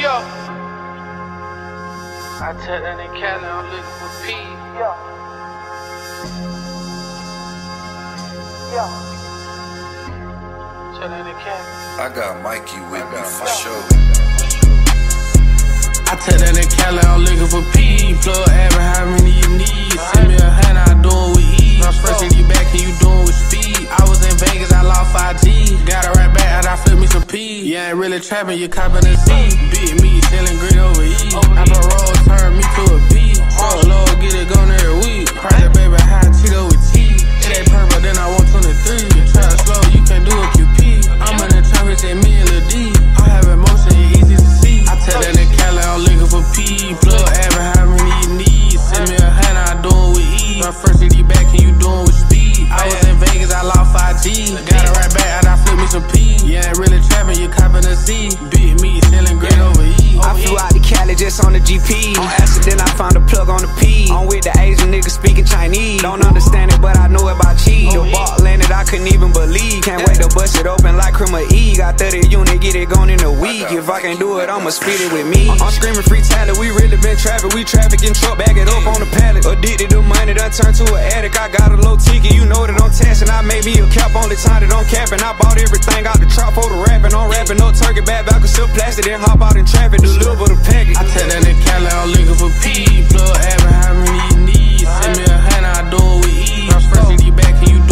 Yo. I tell that in Cali, I'm looking for P. Yo. Yo. Tell that in Cali. I got Mikey with me for sure. I tell that in Cali, I'm looking for P. Plug average, how many you need? Send me a hand, I do it with ease. I'm first in you back and you doing with speed. I was in Vegas, I lost 5G. Got it right back and I flip me some P. You ain't really trapping, you copping a C. Big Meech, selling green over E. I put rolls, turn me to a P. Truck low, get it gone every week. Price that baby high, Cheeto with cheese. It ain't purple, then I want 23. You try to slow, you can't do a QP. I'm in the trap, it's at me and Lil D. I have emotion, it's easy to see. I tell that in Cali, I'm looking for P. Plug average, how many you need? Send me a hand, I do it with ease. My first CD back and you doing with speed. I was in Vegas, I lost 5G. Got it right back and I flip me some P. You ain't really trapping, you copping a C. Big Meech, selling green over E. I flew out to Cali just on the GP. On accident, I found a plug on the P. I'm with the Asian niggas speaking Chinese. Don't understand it, but I know about cheese. The ball landed, I couldn't even believe. Can't wait to bust it open like Crema E. Got 30 unit, get it gone in a week. If I can't do it, I'ma split it with me. I'm screaming free talent, we really been trapping. We trafficking truck, back it up on the pallet. Addicted to money, done turned to an addict. I got a low ticket, you know that I'm testing. I made me a cap, only time that I'm capping. I bought everything out the trap for the rapping. I'm rapping, no turkey, bad back, still plastic. Then hop out in traffic, deliver the package. I tell that in Cali, I'm looking for P. Plug average, how many you need? Send me a hand, I do it with ease. I'm first CD back and you